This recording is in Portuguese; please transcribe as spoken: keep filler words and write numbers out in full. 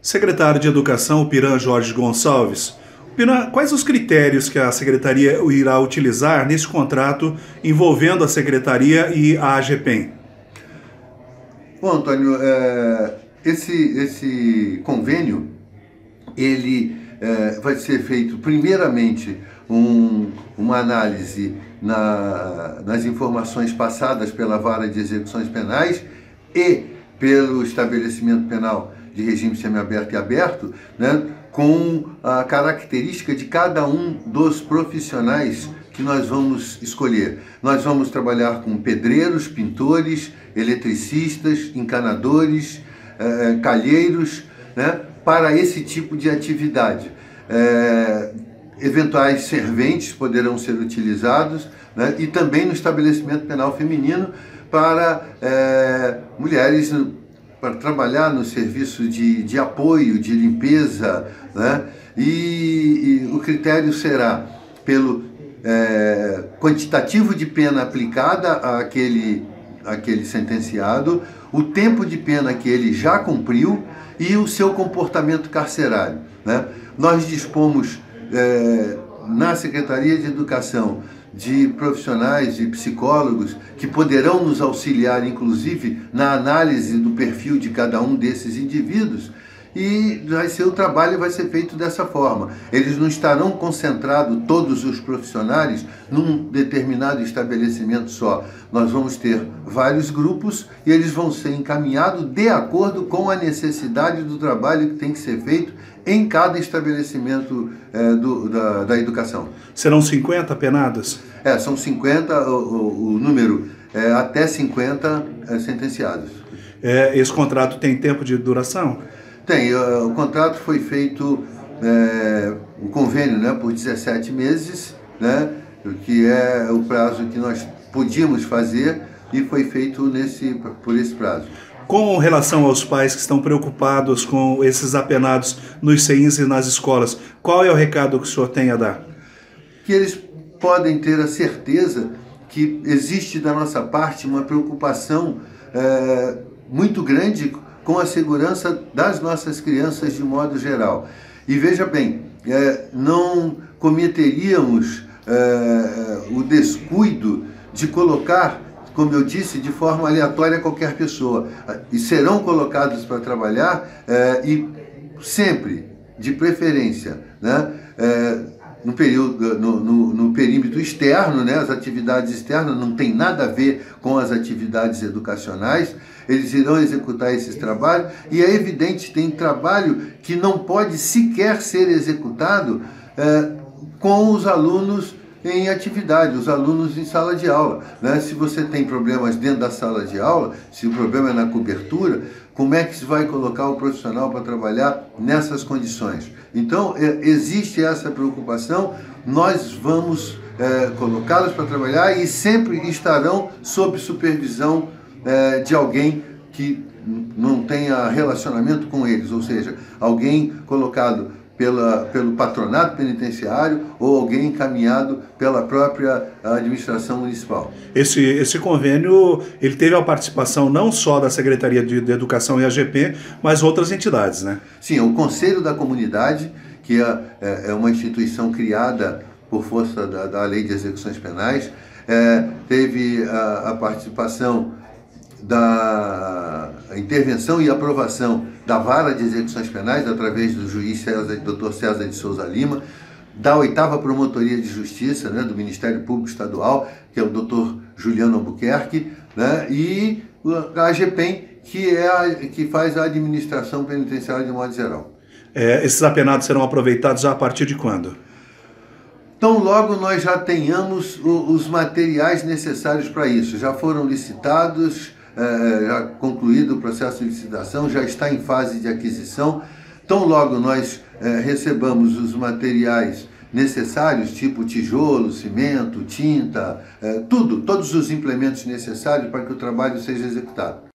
Secretário de Educação, Piran Jorge Gonçalves. Piran, quais os critérios que a Secretaria irá utilizar nesse contrato envolvendo a Secretaria e a AGEPEN? Bom, Antônio, é, esse, esse convênio, ele é, vai ser feito primeiramente um, uma análise na, nas informações passadas pela Vara de Execuções Penais e pelo estabelecimento penal de regime semiaberto e aberto, né, com a característica de cada um dos profissionais que nós vamos escolher. Nós vamos trabalhar com pedreiros, pintores, eletricistas, encanadores, eh, calheiros, né, para esse tipo de atividade. Eh, eventuais serventes poderão ser utilizados, né, e também no estabelecimento penal feminino para eh, mulheres para trabalhar no serviço de, de apoio, de limpeza, né? e, e o critério será pelo é, quantitativo de pena aplicada àquele, àquele sentenciado, o tempo de pena que ele já cumpriu e o seu comportamento carcerário, né? Nós dispomos é, na Secretaria de Educação de profissionais, de psicólogos, que poderão nos auxiliar, inclusive, na análise do perfil de cada um desses indivíduos, e vai ser, o trabalho vai ser feito dessa forma. Eles não estarão concentrados, todos os profissionais, num determinado estabelecimento só. Nós vamos ter vários grupos e eles vão ser encaminhados de acordo com a necessidade do trabalho que tem que ser feito em cada estabelecimento é, do, da, da educação. Serão cinquenta penadas? É, são cinquenta, o, o, o número, é, até cinquenta é, sentenciados. É, esse contrato tem tempo de duração? Tem, o, o contrato foi feito, é, o convênio, né, por dezessete meses, né, que é o prazo que nós podíamos fazer, e foi feito nesse, por esse prazo. Com relação aos pais que estão preocupados com esses apenados nos C I Ns e nas escolas, qual é o recado que o senhor tem a dar? Que eles podem ter a certeza que existe da nossa parte uma preocupação é, muito grande com a segurança das nossas crianças de modo geral. E veja bem, é, não cometeríamos é, o descuido de colocar, como eu disse, de forma aleatória qualquer pessoa. E serão colocados para trabalhar é, e sempre, de preferência, né, é, no, período, no, no, no perímetro externo, né, as atividades externas não tem nada a ver com as atividades educacionais. Eles irão executar esses trabalhos e é evidente, tem trabalho que não pode sequer ser executado é, com os alunos em atividade, os alunos em sala de aula, né? Se você tem problemas dentro da sala de aula, se o problema é na cobertura, como é que se vai colocar o profissional para trabalhar nessas condições? Então, é, existe essa preocupação, nós vamos é, colocá-los para trabalhar e sempre estarão sob supervisão é, de alguém que não tenha relacionamento com eles, ou seja, alguém colocado Pela, pelo patronato penitenciário ou alguém encaminhado pela própria administração municipal. Esse, esse convênio, ele teve a participação não só da Secretaria de, de Educação e a AGEPEN, mas outras entidades, né? Sim, o Conselho da Comunidade, que é, é uma instituição criada por força da, da Lei de Execuções Penais, é, teve a, a participação da intervenção e aprovação da Vara de Execuções Penais, através do juiz César, doutor César de Souza Lima, da oitava Promotoria de Justiça, né, do Ministério Público Estadual, que é o doutor Juliano Albuquerque, né, e a AGEPEN, que, é a, que faz a administração penitenciária de modo geral. É, esses apenados serão aproveitados já a partir de quando? Então, logo nós já tenhamos o, os materiais necessários para isso. Já foram licitados, é, já concluído o processo de licitação, já está em fase de aquisição. Então, logo nós é, recebamos os materiais necessários, tipo tijolo, cimento, tinta, é, tudo, todos os implementos necessários para que o trabalho seja executado.